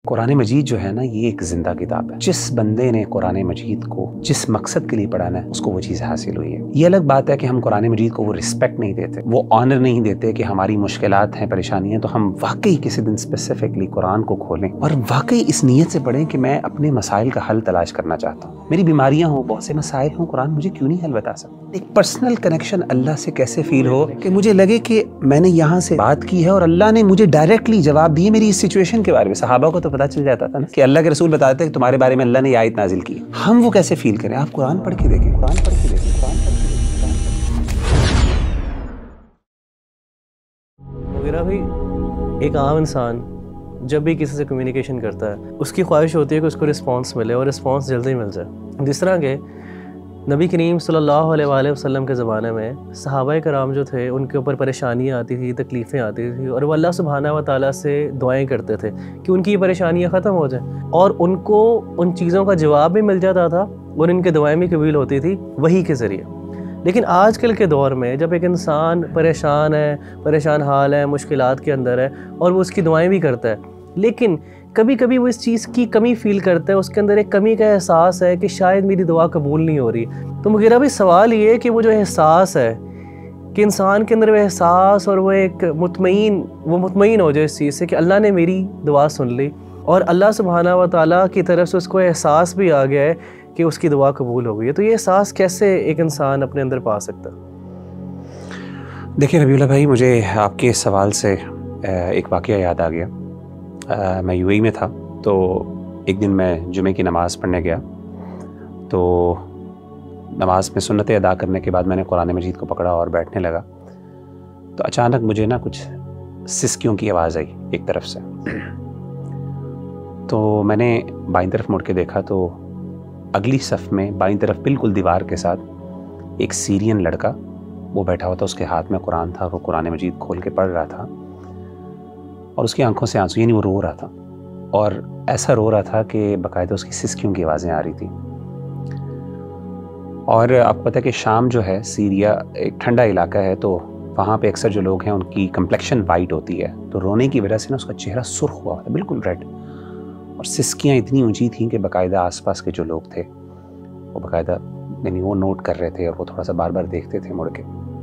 قرآن مجید جو ہے نا، یہ ایک زندہ کتاب ہے. جس بندے نے قرآن مجید کو جس مقصد کے لیے پڑھانا ہے اس کو وہ چیز حاصل ہوئی ہے. یہ الگ بات ہے کہ ہم قرآن مجید کو وہ رسپیکٹ نہیں دیتے، وہ آنر نہیں دیتے کہ ہماری مشکلات ہیں، پریشانیاں ہیں، تو ہم واقعی کسی دن اسپیسیفکلی قرآن کو کھولیں اور واقعی اس نیت سے پڑھیں کہ میں اپنے مسائل کا حل تلاش کرنا چاہتا ہوں. میری بیماریاں ہوں، بہت سے مسائل ہوں، قرآن مجھے کیوں نہیں حل بتا سکتا. ایک پرسنل کنیکشن اللہ سے کیسے فیل ہو کہ مجھے لگے کہ میں نے یہاں سے بات کی ہے اور اللہ نے مجھے ڈائریکٹلی جواب دیے میری اس سچویشن کے بارے میں. صحابہ کو تو پتہ چل جاتا تھا نا کہ اللہ کے رسول بتاتے ہیں کہ تمہارے بارے میں اللہ نے یہ آیت نازل کی. ہم وہ کیسے فیل کریں؟ آپ قرآن پڑھ کے دیکھیں، قرآن پڑھ کے دیکھیں، قرآن پڑھ کے دیکھیں. وغیرہ بھی ایک عام انسان جب بھی کسی سے کمیونیکیشن کرتا ہے اس کی خواہش ہوتی ہے کہ اس کو رسپانس ملے اور رسپانس جلدی مل جائے. جس طرح کہ نبی کریم صلی اللہ علیہ وآلہ وسلم کے زمانے میں صحابہ کرام جو تھے ان کے اوپر پریشانیاں آتی تھی، تکلیفیں آتی تھی، اور وہ اللہ سبحانہ و تعالیٰ سے دعائیں کرتے تھے کہ ان کی یہ پریشانیاں ختم ہو جائیں، اور ان کو ان چیزوں کا جواب بھی مل جاتا تھا اور ان کے دعائیں بھی قبول ہوتی تھی وحی کے ذریعے. لیکن آج کل کے دور میں جب ایک انسان پریشان ہے، پریشان حال ہے، مشکلات کے اندر ہے، اور وہ اس کی دعائیں بھی کرتا ہے، لیکن کبھی کبھی وہ اس چیز کی کمی فیل کرتا ہے، اس کے اندر ایک کمی کا احساس ہے کہ شاید میری دعا قبول نہیں ہو رہی. تو مغیرہ بھی سوال یہ ہے کہ وہ جو احساس ہے کہ انسان کے اندر وہ احساس اور وہ ایک مطمئن ہو جائے اس چیز سے کہ اللہ نے میری دعا سن لی اور اللہ سبحانہ و تعالیٰ کی طرف سے اس کو احساس بھی آ گیا ہے کہ اس کی دعا قبول ہو گئی ہے. تو یہ احساس کیسے ایک انسان اپنے اندر پا سکتا ہے؟ دیکھیں ربیع اللہ بھائی، مجھے آپ کے سوال سے ایک واقعہ یاد آ گیا. میں UAE میں تھا، تو ایک دن میں جمعے کی نماز پڑھنے گیا، تو نماز میں سنتیں ادا کرنے کے بعد میں نے قرآن مجید کو پکڑا اور بیٹھنے لگا، تو اچانک مجھے نا کچھ سسکیوں کی آواز آئی ایک طرف سے. تو میں نے بائیں طرف مڑ کے دیکھا تو اگلی صف میں بائیں طرف بالکل دیوار کے ساتھ ایک سیرین لڑکا وہ بیٹھا ہوا تھا. اس کے ہاتھ میں قرآن تھا، وہ قرآن مجید کھول کے پڑھ رہا تھا اور اس کی آنکھوں سے آنسو، یعنی وہ رو رہا تھا، اور ایسا رو رہا تھا کہ باقاعدہ اس کی سسکیوں کی آوازیں آ رہی تھیں. اور آپ کو پتہ ہے کہ شام جو ہے، سیریا ایک ٹھنڈا علاقہ ہے، تو وہاں پہ اکثر جو لوگ ہیں ان کی کمپلیکشن وائٹ ہوتی ہے، تو رونے کی وجہ سے نا اس کا چہرہ سرخ ہوا تھا، بالکل ریڈ، اور سسکیاں اتنی اونچی تھیں کہ باقاعدہ آس پاس کے جو لوگ تھے وہ باقاعدہ یعنی وہ نوٹ کر رہے تھے اور وہ تھوڑا سا بار بار دیکھتے تھے مڑ کے.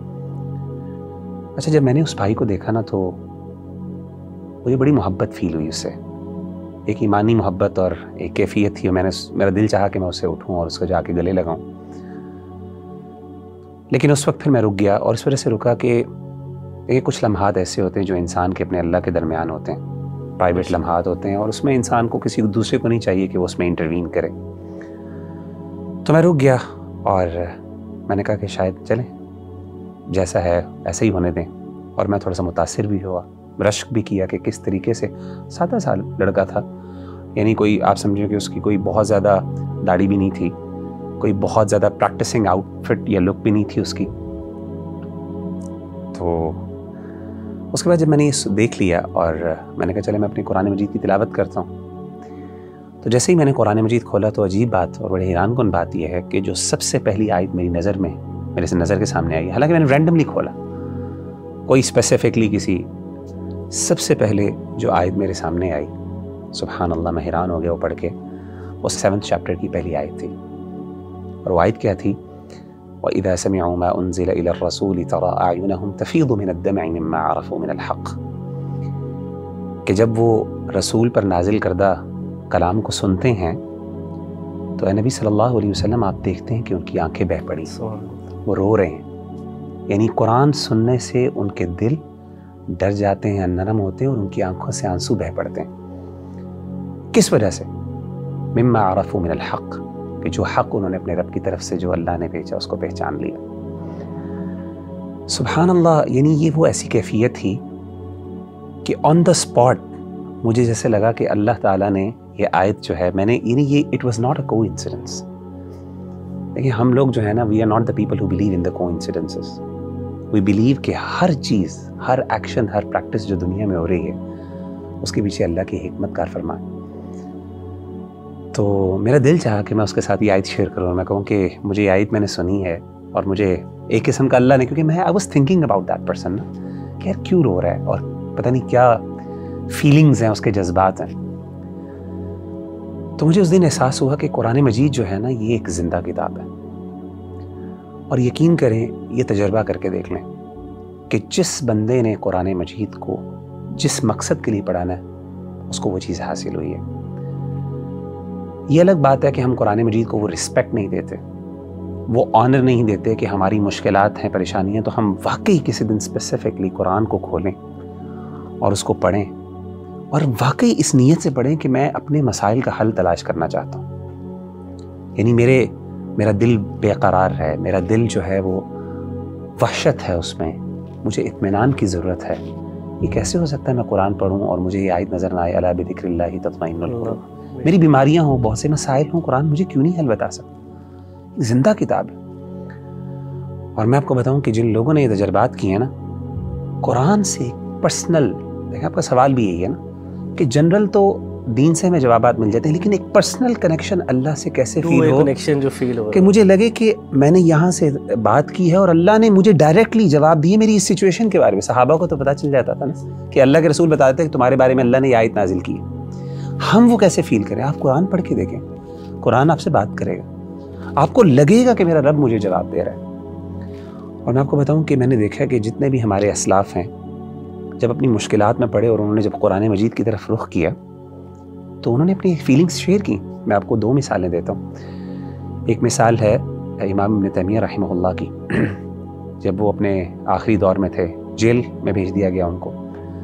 اچھا، جب میں نے اس بھائی کو دیکھا نا تو مجھے بڑی محبت فیل ہوئی اس سے، ایک ایمانی محبت اور ایک کیفیت تھی، اور میرا دل چاہا کہ میں اسے اٹھوں اور اس کو جا کے گلے لگاؤں. لیکن اس وقت پھر میں رک گیا، اور اس وجہ سے رکا کہ یہ کچھ لمحات ایسے ہوتے ہیں جو انسان کے اپنے اللہ کے درمیان ہوتے ہیں، پرائیویٹ لمحات ہوتے ہیں، اور اس میں انسان کو کسی دوسرے کو نہیں چاہیے کہ وہ اس میں انٹروین کرے. تو میں رک گیا اور میں نے کہا کہ شاید چلیں، جیسا ہے ایسا ہی ہونے دیں. اور میں تھوڑا سا متاثر بھی ہوا، رشک بھی کیا کہ کس طریقے سے 7 سال لڑکا تھا، یعنی کوئی آپ سمجھیں کہ اس کی کوئی بہت زیادہ داڑھی بھی نہیں تھی، کوئی بہت زیادہ پریکٹسنگ آؤٹ فٹ یا لک بھی نہیں تھی اس کی. تو اس کے بعد جب میں نے یہ دیکھ لیا اور میں نے کہا چلے میں اپنی قرآن مجید کی تلاوت کرتا ہوں. تو جیسے ہی میں نے قرآن مجید کھولا تو عجیب بات اور بڑے حیران کن بات یہ ہے کہ جو سب سے پہلی آیت میرے سے نظر کے سامنے آئی، حالانکہ میں نے رینڈملی کھولا، کوئی اسپیسیفکلی کسی، سب سے پہلے جو آیت میرے سامنے آئی، سبحان اللہ، میں حیران ہو گیا وہ پڑھ کے. وہ 7 چیپٹر کی پہلی آیت تھی، اور وہ آیت کیا تھی؟ وَإِذَا سَمِعُوا مَا أُنزِلَ إِلَى الرَّسُولِ تَرَىٰ أَعْيُنَهُمْ تَفِيضُ مِنَ الدَّمْعِ مِمَّا عَرَفُوا مِنَ الْحَقِّ، کہ جب وہ رسول پر نازل کردہ کلام کو سنتے ہیں تو اے نبی صلی اللہ علیہ وسلم آپ دیکھتے ہیں کہ ان کی آنکھیں بہہ پڑی، وہ رو رہے ہیں. یعنی قرآن سننے سے ان کے دل ڈر جاتے ہیں، نرم ہوتے ہیں، اور ان کی آنکھوں سے آنسو بہہ پڑتے ہیں. کس وجہ سے؟ مما عرفوا من الحق، کہ جو حق انہوں نے اپنے رب کی طرف سے جو اللہ نے بھیجا اس کو پہچان لیا. سبحان اللہ، یعنی یہ وہ ایسی کیفیت تھی کہ آن دا اسپاٹ مجھے جیسے لگا کہ اللہ تعالیٰ نے یہ آیت جو ہے، میں نے یعنی یہ اٹ واز ناٹ اے کو انسیڈنس. دیکھیں ہم لوگ جو ہے نا، we are not the people who believe in the coincidences. We believe کہ ہر چیز، ہر ایکشن، ہر پریکٹس جو دنیا میں ہو رہی ہے اس کے پیچھے اللہ کی حکمت کار فرمان. تو میرا دل چاہا کہ میں اس کے ساتھ یہ آیت شیئر کروں، اور میں کہوں کہ مجھے یہ آیت میں نے سنی ہے، اور مجھے ایک قسم کا اللہ نے، کیونکہ میں I was thinking about that person نا، کہ یار کیوں رو رہا ہے، اور پتہ نہیں کیا فیلنگز ہیں، اس کے جذبات ہیں. تو مجھے اس دن احساس ہوا کہ قرآن مجید جو ہے نا یہ ایک زندہ کتاب ہے، اور یقین کریں یہ تجربہ کر کے دیکھ لیں کہ جس بندے نے قرآن مجید کو جس مقصد کے لیے پڑھانا ہے اس کو وہ چیز حاصل ہوئی ہے۔ یہ الگ بات ہے کہ ہم قرآن مجید کو وہ رسپیکٹ نہیں دیتے، وہ آنر نہیں دیتے کہ ہماری مشکلات ہیں، پریشانیاں ہیں، تو ہم واقعی کسی دن اسپیسیفکلی قرآن کو کھولیں اور اس کو پڑھیں، اور واقعی اس نیت سے پڑھیں کہ میں اپنے مسائل کا حل تلاش کرنا چاہتا ہوں۔ یعنی میرا دل بے قرار ہے، میرا دل جو ہے وہ وحشت ہے، اس میں مجھے اطمینان کی ضرورت ہے۔ یہ کیسے ہو سکتا ہے میں قرآن پڑھوں اور مجھے یہ آیت نظر نہ آئے الا بذکر اللہ تطمئن القلوب، میری بیماریاں ہوں، بہت سے مسائل ہوں، قرآن مجھے کیوں نہیں حل بتا سکتا؟ زندہ کتاب ہے۔ اور میں آپ کو بتاؤں کہ جن لوگوں نے یہ تجربات کیے ہیں نا، قرآن سے پرسنل، دیکھیں آپ کا سوال بھی یہی ہے نا کہ جنرل تو دین سے ہمیں جوابات مل جاتے ہیں، لیکن ایک پرسنل کنیکشن اللہ سے کیسے فیل ہو، کنیکشن جو فیل ہو کہ مجھے لگے کہ میں نے یہاں سے بات کی ہے اور اللہ نے مجھے ڈائریکٹلی جواب دیے میری اس سچویشن کے بارے میں۔ صحابہ کو تو پتہ چل جاتا تھا نا کہ اللہ کے رسول بتاتے تھے کہ تمہارے بارے میں اللہ نے یہ آیت نازل کی ہے، ہم وہ کیسے فیل کریں؟ آپ قرآن پڑھ کے دیکھیں، قرآن آپ سے بات کرے گا، آپ کو لگے گا کہ میرا رب مجھے جواب دے رہا ہے۔ اور میں آپ کو بتاؤں کہ میں نے دیکھا کہ جتنے بھی ہمارے اسلاف ہیں جب اپنی مشکلات میں پڑے اور انہوں نے جب قرآن مجید کی طرف رخ کیا تو انہوں نے اپنی فیلنگز شیئر کی۔ میں آپ کو 2 مثالیں دیتا ہوں۔ ایک مثال ہے امام ابن تیمیہ رحمہ اللہ کی، جب وہ اپنے آخری دور میں تھے، جیل میں بھیج دیا گیا ان کو،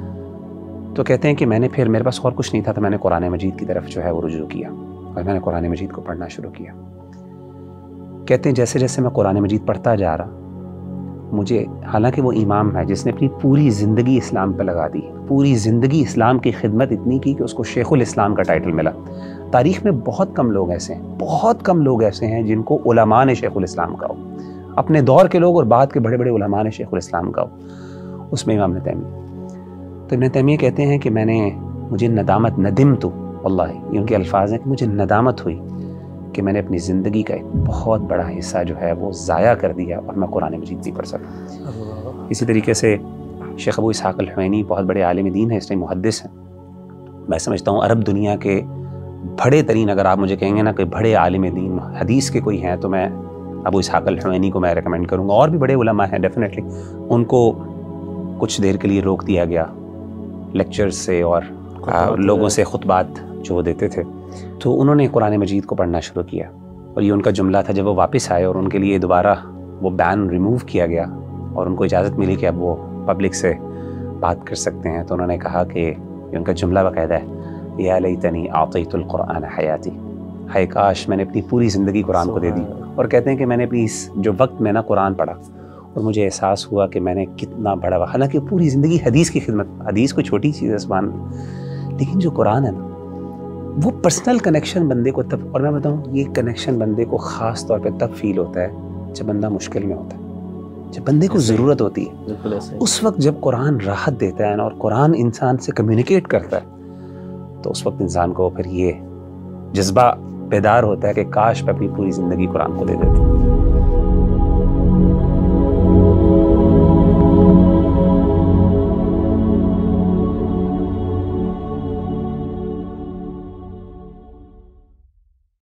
تو کہتے ہیں کہ میں نے پھر میرے پاس اور کچھ نہیں تھا تو میں نے قرآن مجید کی طرف جو ہے وہ رجوع کیا اور میں نے قرآن مجید کو پڑھنا شروع کیا۔ کہتے ہیں جیسے جیسے میں قرآن مجید پڑھتا جا رہا، مجھے، حالانکہ وہ امام ہے جس نے اپنی پوری زندگی اسلام پہ لگا دی، پوری زندگی اسلام کی خدمت اتنی کی کہ اس کو شیخ الاسلام کا ٹائٹل ملا۔ تاریخ میں بہت کم لوگ ایسے ہیں جن کو علماء نے شیخ الاسلام کہا ہو، اپنے دور کے لوگ اور بعد کے بڑے بڑے علماء نے شیخ الاسلام کہا ہو، اس میں امام ابن تیمیہ۔ تو ابن تیمیہ کہتے ہیں کہ مجھے ندمت واللہ، یہ ان کے الفاظ ہیں کہ مجھے ندامت ہوئی کہ میں نے اپنی زندگی کا ایک بہت بڑا حصہ جو ہے وہ ضائع کر دیا اور میں قرآن مجید نہیں پڑھ سکا۔ اسی طریقے سے شیخ ابو اسحاق الحوینی بہت بڑے عالم دین ہیں، اس ٹائم محدث ہیں۔ میں سمجھتا ہوں عرب دنیا کے بڑے ترین، اگر آپ مجھے کہیں گے نا کہ بڑے عالم دین حدیث کے کوئی ہیں تو میں ابو اسحاق الحوینی کو میں ریکمینڈ کروں گا۔ اور بھی بڑے علماء ہیں ڈیفینیٹلی، ان کو کچھ دیر کے لیے روک دیا گیا لیکچرز سے اور لوگوں سے خطبات جو دیتے تھے، تو انہوں نے قرآن مجید کو پڑھنا شروع کیا، اور یہ ان کا جملہ تھا جب وہ واپس آئے اور ان کے لیے دوبارہ وہ بین ریموو کیا گیا اور ان کو اجازت ملی کہ اب وہ پبلک سے بات کر سکتے ہیں، تو انہوں نے کہا کہ یہ ان کا جملہ باقاعدہ ہے، یا لیتنی اعطیت القرآن حیاتی، ہائے کاش میں نے اپنی پوری زندگی قرآن کو دے دی۔ اور کہتے ہیں کہ میں نے اپنی اس جو وقت میں نا قرآن پڑھا اور مجھے احساس ہوا کہ میں نے کتنا بڑا، حالانکہ پوری زندگی حدیث کی خدمت، حدیث کوئی چھوٹی چیز ہے سبحان اللہ، لیکن جو قرآن ہے نا وہ پرسنل کنیکشن بندے کو تب، اور میں بتاؤں یہ کنیکشن بندے کو خاص طور پہ تب فیل ہوتا ہے جب بندہ مشکل میں ہوتا ہے، جب بندے کو ضرورت ہوتی ہے، اس وقت جب قرآن راحت دیتا ہے اور قرآن انسان سے کمیونیکیٹ کرتا ہے تو اس وقت انسان کو پھر یہ جذبہ بیدار ہوتا ہے کہ کاش میں اپنی پوری زندگی قرآن کو دے دیتا۔